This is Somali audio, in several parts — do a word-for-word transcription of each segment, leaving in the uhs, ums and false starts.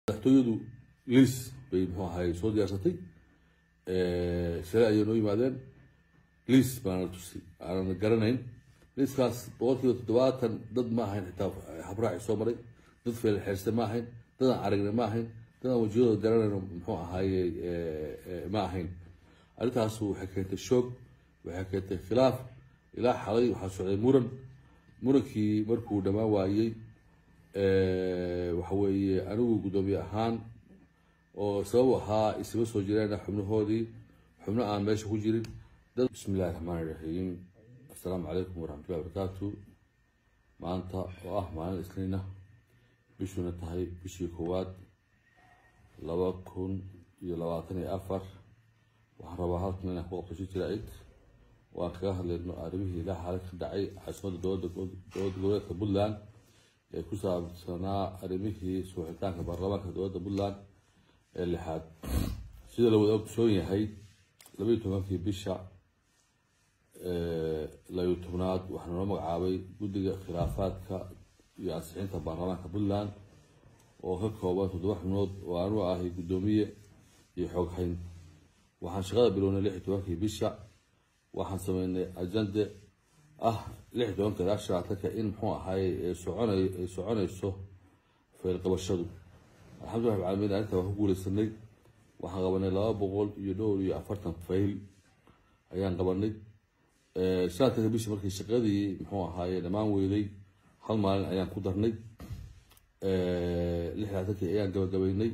madaxtooyadu liis bay muxuu ahay soo diyaarsatay shalay ayay noo yimaadeen liis baana tusay aanan garanayn liiskaas boqolkiiba toddobaatan dad ma ahayn xitaa habraaci soo maray dad feel xeerste ma ahayn dadaan aragne ma ahayn dadaan wajiyadooda garanayno muxuu ahaaye ma ahayn arrintaasu waxay keentay shoog waxay keentay khilaaf ilaa xalay waxaa socday muran murankii markuu dhammaan waayey waxa weeye anigu guddoomiye ahaan oo sabab ahaa isma soo jireen xubnahoodii xubno aan meesha ku jirin dad bismillahi raxmaani raxiim assalaamu calaykum waraxmatullahi wabarakaatu maanta oo ah maalin isniina bishuna tahay bishii koowaad laba kun iyo labaatan iyo afar waxaan rabaa halkan inaan ku qabto jiraa'id waan kaga hadlayno arrimihii ilaa xaalad ka dhacay caasimadda dowladda goboleedka puntland ee ku saabsanaa arrimihii suuxitaanka baarlamaanka dowladda puntland ee lixaad sida la wada ogsoon yahay labaiyo tobankii bisha labiyo tobnaad waxaa noo magacaabay guddiga khilaafaadka iyo ansixinta baarlamaanka puntland oo ka kooban toddoba xubnood oo aanu ahay guddoomiye iyo xooghayn waxaan shaqada bilownay lix iyo tobankii bisha waxaan sameynay ajande ah lix iyo tobanka ilaa shanaatanka in muxuu ahay soconay ay soconayso fayl qabashadu alxamdulilah rabbil caalamiin arrinta waan ku guuleysanay waxaan qabanay laba boqol iyo dhowr iyo afartan fayl ayaan qabanay shanaatanka bisha markii shaqadii muxuu ahaaye dhammaan weyday hal maalin ayaan ku darnay lix iyo labaatankii ayaan gabagabaynay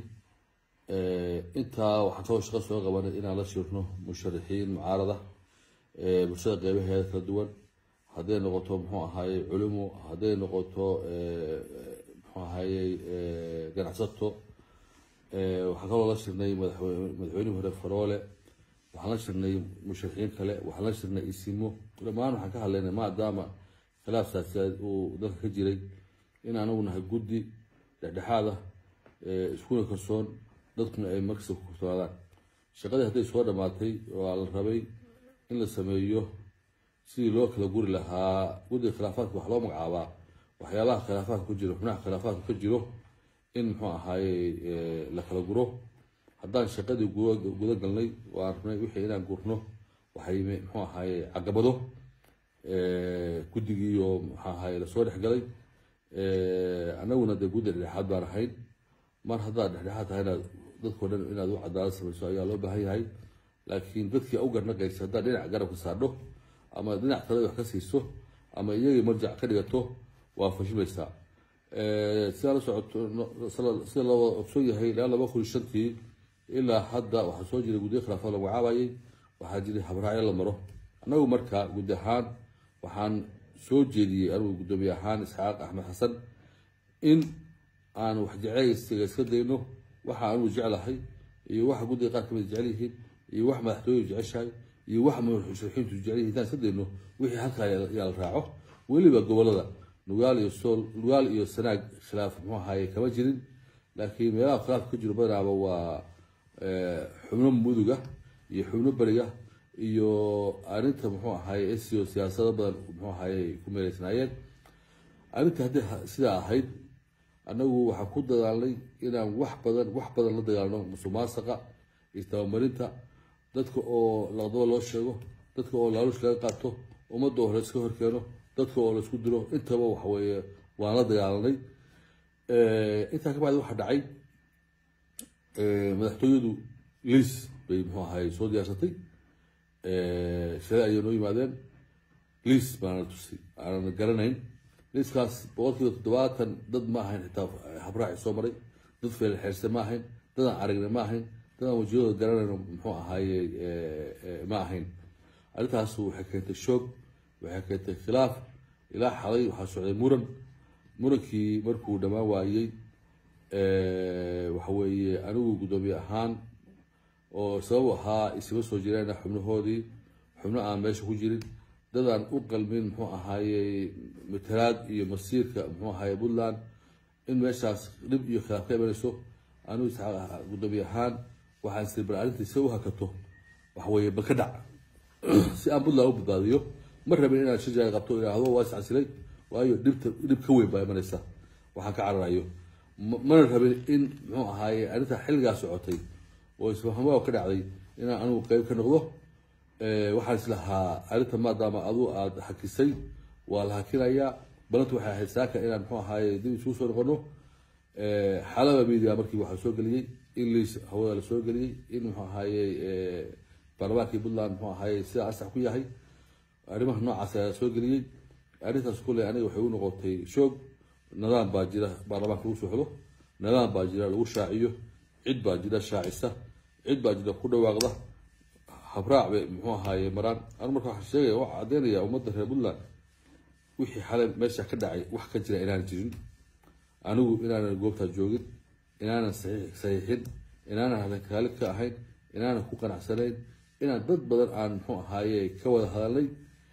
intaa waxaan kaloo shaqo soo qabanay inaan la shirno musharaxiin mucaarada bulshada qeybaheeda kala duwan hadday noqoto muxuu ahaaye culimo hadday noqoto muxuu ahaaye ganacsato waxaan kaloo la shirnay madaxweynihii hore faroole waxaan la shirnay musharaxiin kale waxaan la shirnay isimo dhammaan waxaan ka hadlaynay maadaama khilaaf siyaasiyadeed uu dalka ka jiray in anagu nahay guddi dhexdhexaada iskuna kalsoon dadkuna ay markasta ku kalsoonaadaan shaqadii hadday soo dhammaatay waa la rabay in la sameeyo sidii loo kala guri lahaa guddiga khilaafaadka wax loo magacaabaa waxyaabaha khilaafaadka ku jiro xubnaha khilaafaadka ka jiro in muxuu ahaaye la kala guro haddaan shaqadii guda galnay waan rabnay wixii inaan gurno waxay muxuu ahaaye caqabado guddigii oo muxuu ahaaye lasoo dhexgalay annaguna dee guddi dhexdhexaad baan ahayn mar haddaad dhexdhexaad tahayna dadkao dhan inaad u cadaalad samayso ayaa loo baahan yahay laakiin dadkii u garnaqaysa haddaad dhinac garabka saadho ama dhinac kale wax ka siiso ama iyagii marjac ka dhigato waa fashimaysaa sidaa la socoto sida loo ogsoon yahay ilaa laba kun iyo shantii ilaa hadda waxaa soo jiray guddiga khilaafaad la magacaabayay waxaa jiray habraacyo la maro annagu marka guddi ahaan waxaan soo jeediyey anigu guddoomiye ahaan isxaaq axmed xasan in aan wax jeceysiga iska dayno waxa anugu jeclahay iyo waxa guddiga qaar kamid jecel yihiin iyo wax madaxtooyadu jeceshahay iyo wax musharaxiintu jecel yihiin intaan iska dayno wixii halkaa yaa la raaco weliba gobolada nugaal iyo sool nugaal iyo sanaag khilaaf muxuu ahaaye kama jirin laakiin meelaha khilaaf ka jiro badanaaba waa xubno muduga iyo xubno beriga iyo arrinta muxuu ahaaye sio siyaasado badan muxuu ahaaye ku meeleysnaayeen arrinta haddii sidaa ahayd annagu waxaan ku dadaalnay inaan wax badan wax badan la dagaalno musuqmaasuqa iyo tabamarinta dadka oo laqdaba loo sheego dadka oo laaluush laga qaato ummadda oo la iska horkeeno dadka oo la isku dilo intaba waxa weeye waan la dagaalanay intaa ka bacdi waxaa dhacay madaxtooyadu liis bay muxuu ahay soo diyaarsatay shalay ayay noo yimaadeen liis baana tusay aanan garanayn liiskaas boqolkiiba toddobaatan dad ma ahayn xitaa habraaci soo maray dad feel xeerste ma ahayn dadaan aragne ma ahayn dadaan wajiyadooda garanayno muxuu ahaaye ma ahayn arrintaasu waxay keentay shoog waxay keentay khilaaf ilaa xalay waxaa socday muran murankii markuu dhammaan waayey waxa weeye anigu guddoomiye ahaan oo sabab ahaa isma soo jireen xubnahoodii xubno aan meesha ku jirin dadaan u qalmin muxuu ahaaye matalaad iyo masiirka muxuu ahaaye puntland in meeshaas dhib iyo khilaaf ka imanayso anigu guddoomiye ahaan waxaan siri bal arrintiisa u hakato waxaweeye bal ka dhac si aan puntland u badbaadiyo ma rabin inaan shirjaaga qabto idhaahdo waa iscasilay waayo dhibta dhib ka weyn baa imanaysa waxaan ka cararayo mana rabin in muxuu ahaaye arrinta xilligaa socotay oo isfahamo ka dhacday inaan anigu qayb ka noqdo waxaan islahaa arrinta maadaama aduu aad hakisay waa la hakinayaa balanta waxay ahayd saaka inaan muxuu ahaaye dib isugu soo noqono xalaba media markii waxaa soo geliyey english hawada la soo geliyey in muxuu ahaaye baarlamaankii puntland muxuu ahaaye sida asax ku yahay arrimaha noocaas ayaa soo geliyey arrintaas kule aniga waxay u noqotay shoog nidaam baa jira baarlamaanka lagu socdo nidaam baa jira lagu shaaciyo cid baa jira shaacisa cid baa jira ku dhawaaqda habraac bay muxuu ahaaye maraan anu marka waxaan sheegaya waxaa caddeynaya ummadda reer puntland wixii xalay meesha ka dhacay wax ka jira inaan jirin anigu inaanan goobtaa joogin inaanan saxiixin inaanan halankaali ka ahayn inaanan ku qanacsanayn inaan dad badan aan muxuu ahaaye ka wada hadalnay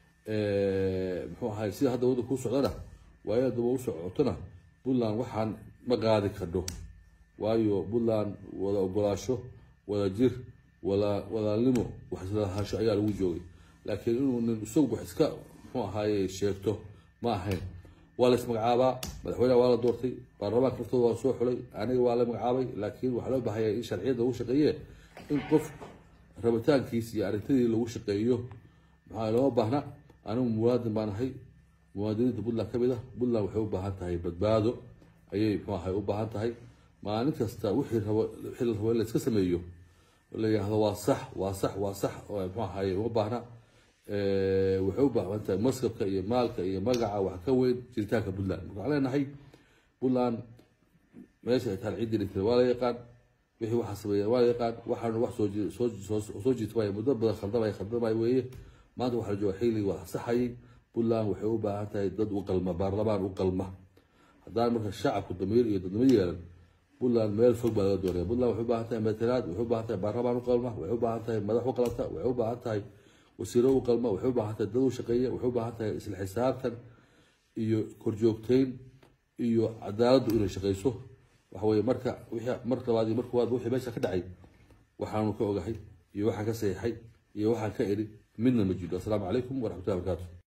muxuu ahaaye sida hadda wadda kuu socdana waayo daba u socotona puntland waxaan ma qaadi kardho waayo puntland wada ogolaasho wada jir wada wadaalnimo wax isla lahaansho ayaa lagu joogay laakiin inuu nin isagu wax iska muxuu ahaaye sheegto ma ahayn waa la ismagacaabaa madaxweynaha waa la doortay baarlamaanka laftooda waa soo xulay aniga waa la magacaabay laakiin waxaa loo baahaya in sharciyadda lagu shaqeeye in qof rabitaankiis iyo arrintadii lagu shaqeeyo maxaa loo baahna anigu muwaadin baan ahay muwaadiniinta puntland ka mid ah puntland waxay u baahan tahay badbaado ayay muxuu ahay u baahan tahay maalin kasta wixii rabo wixii la rabo in la iska sameeyo la yidhaahdo waa sax waa sax waa sax oo muxuu ahay uma baahna waxay u baahan tahay maskabka iyo maalka iyo magaca wax ka weyn jiritaanka puntland marka waxaan leenahay puntland meesha ay tahay ciddii dhintay waa la yaqaan wixii waxaa sameeya waa la yaqaan waxaanu wax soo soo soo jiitmaya muddo badan khaldamaya khaldamaya weeye maanta waxaa la jooga xilli waa saxayay puntland waxay u baahan tahay dad u qalma baarlamaan u qalma haddaan marka shacabku damiir iyo dadnimo yeelan puntland meel fog baa laga doonaya puntland waxay u baahan tahay matalaad waxay u baahan tahay baarlamaan u qalma waxay u baahan tahay madax u qalanta waxay u baahan tahay wasiiro u qalma waxay u baahan tahay dad u shaqeeya waxay u baahan tahay isla xisaabtan iyo korjoogteyn iyo cadaaladdu inay shaqeyso waxa weeye marka wixii mar labaad iyo mar koowaad wixii meesha ka dhacay waxaanu ka ogahay iyo waxaan ka saxiixay iyo waxaan ka eri midna ma jiro assalaamu calaykum waraxmatullahi wabarakaatu